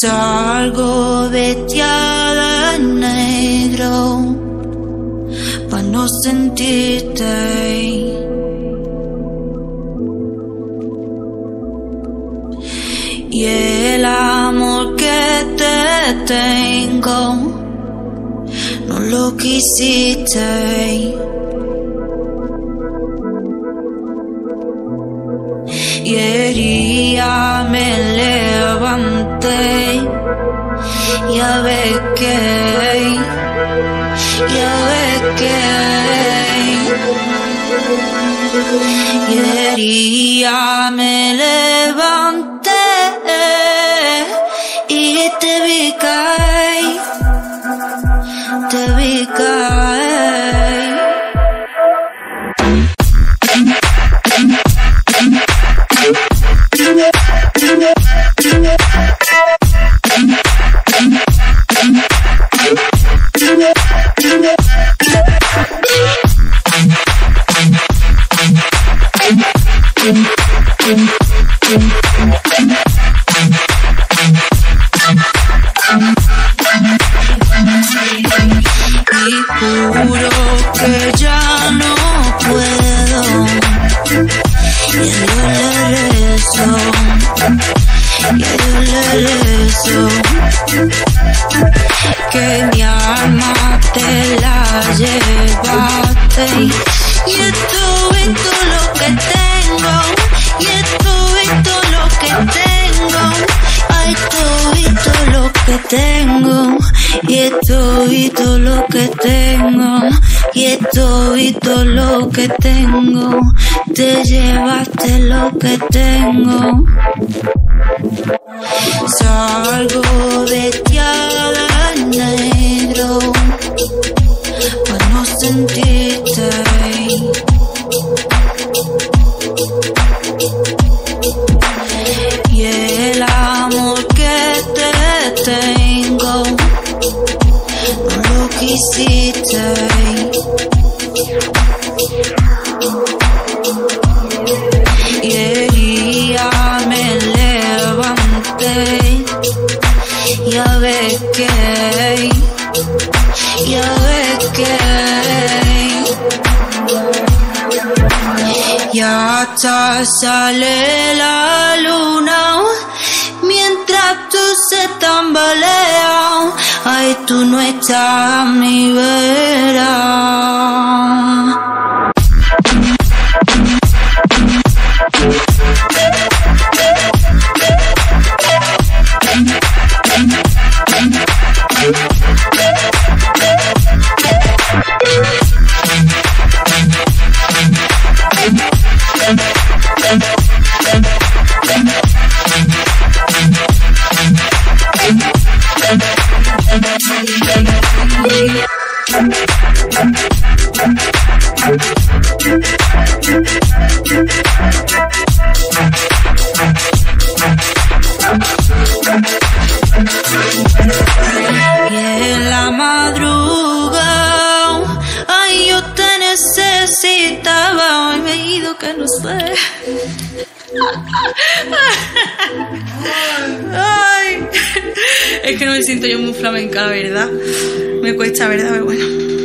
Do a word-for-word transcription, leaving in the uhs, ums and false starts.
Salgo vestida en negro pa' no sentirte. Y el amor que te tengo no lo quisiste. Y herida me levanté, ya ves que, ya ves que, y herida me levanté y te vi caer, te vi caer. Y juro que ya no puedo, y a Dios le rezo, y a Dios le rezo, que mi alma te la llevaste. Y esto es todo lo que tengo, y esto es todo lo que tengo, ay, esto es todo lo que tengo, y esto es todo lo que tengo, y esto es todo lo que tengo, te llevaste lo que tengo. Salgo vestida en negro pa' no sentirte. Y el amor que te tengo no lo quisiste. Y herida me levanté, ya ves que, ya ves que, ya hasta sale la luna mientras tú se tambalea. Ay, tú no estás a mi vera. Y en la madrugada, ay, yo te necesitaba, ay, me he ido que no sé. Ay, es que no me siento yo muy flamenca, ¿verdad? Me cuesta, ¿verdad? Pero bueno.